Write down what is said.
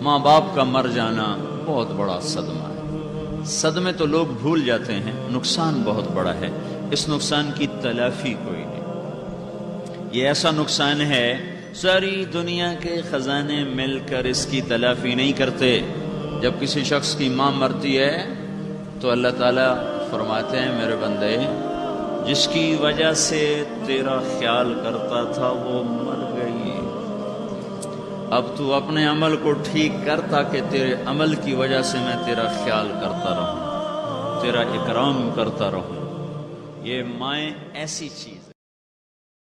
माँ बाप का मर जाना बहुत बड़ा सदमा है। सदमे तो लोग भूल जाते हैं, नुकसान बहुत बड़ा है। इस नुकसान की तलाफी कोई नहीं। ये ऐसा नुकसान है, सारी दुनिया के खजाने मिलकर इसकी तलाफी नहीं करते। जब किसी शख्स की माँ मरती है तो अल्लाह ताला फरमाते हैं, मेरे बंदे, जिसकी वजह से तेरा ख्याल करता था वो मर गई, अब तू अपने अमल को ठीक कर ताकि तेरे अमल की वजह से मैं तेरा ख्याल करता रहूं, तेरा इकराम करता रहूं। ये माएँ ऐसी चीज